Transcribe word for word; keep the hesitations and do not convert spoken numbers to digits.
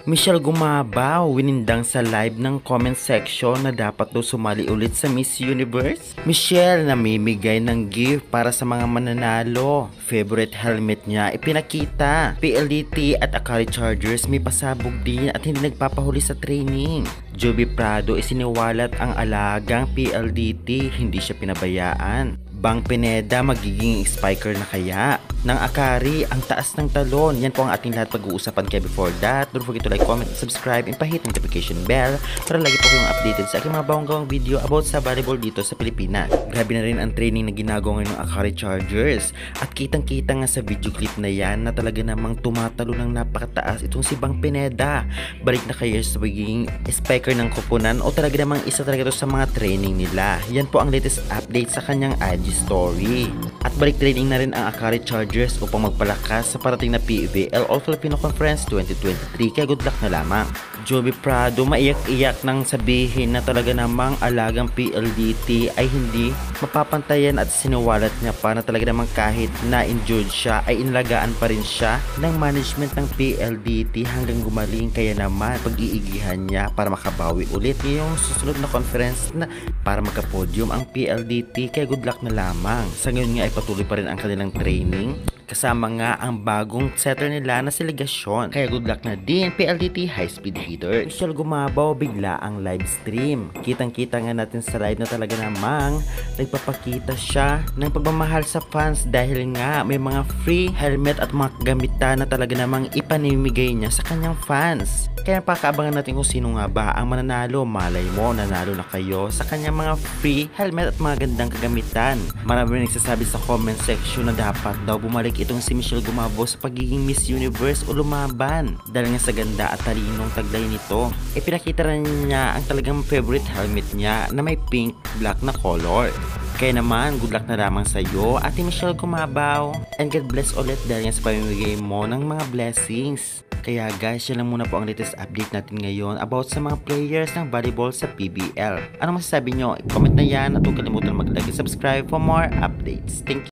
Michelle Gumabaw, winindang sa live ng comment section na dapat daw sumali ulit sa Miss Universe. Michelle namimigay ng gift para sa mga mananalo. Favorite helmet niya ipinakita. P L D T at Akari Chargers may pasabog din at hindi nagpapahuli sa training. Joby Prado isiniwalat ang alagang P L D T, hindi siya pinabayaan. Bang Pineda magiging spiker na kaya? Ng Akari, ang taas ng talon. Yan po ang ating lahat pag-uusapan. Kaya before that, don't forget to like, comment, and subscribe, and pahit ng notification bell para lagi po kayong updated sa aking mga bawang-gawang video about sa volleyball dito sa Pilipinas. Grabe na rin ang training na ginagawa ngayon ng Akari Chargers. At kitang-kita nga sa video clip na yan na talaga namang tumatalo ng napakataas itong si Bang Pineda. Balik na kayo sa pagiging spiker ng kupunan o talaga namang isa talaga ito sa mga training nila. Yan po ang latest update sa kanyang I G story. At balik training na rin ang Akari Chargers upang magpalakas sa parating na P V L o Filipino Conference twenty twenty-three. Kaya good luck na lamang. Joby Prado maiyak-iyak nang sabihin na talaga namang alagang P L D T ay hindi mapapantayan at siniwalat niya pa na talaga namang kahit na injured siya ay inalagaan pa rin siya ng management ng P L D T hanggang gumaling. Kaya naman pag-iigihan niya para makabawi ulit ngayong susunod na conference na para magka-podium ang P L D T. Kaya good luck na lamang. Sa ngayon nga ay patuloy pa rin ang kanilang training kasama nga ang bagong setter nila na si Legasyon. Kaya good luck na din P L D T High Speed Hitters. Michelle Gumabaw bigla ang live stream. Kitang-kita nga natin sa live na talaga namang nagpapakita siya ng pagmamahal sa fans dahil nga may mga free helmet at mga gamitan na talaga namang ipanimigay niya sa kanyang fans. Kaya pakaabangan natin kung sino nga ba ang mananalo. Malay mo, nanalo na kayo sa kanyang mga free helmet at mga gandang kagamitan. Marami rin nagsasabi sa comment section na dapat daw bumalik itong si Michelle Gumabaw sa pagiging Miss Universe o lumaban dahil nga sa ganda at talinong taglay nito. E pinakita rin niya ang talagang favorite helmet niya na may pink black na color. Kaya naman, good luck na lamang sa iyo, Ate Michelle Gumabaw. And God bless ulit dahil nga sa pamimigay mo ng mga blessings. Kaya guys, yan lang muna po ang latest update natin ngayon about sa mga players ng volleyball sa P B L. Ano masasabi nyo? I-comment na yan at huwag kalimutan mag-like and subscribe for more updates. Thank you.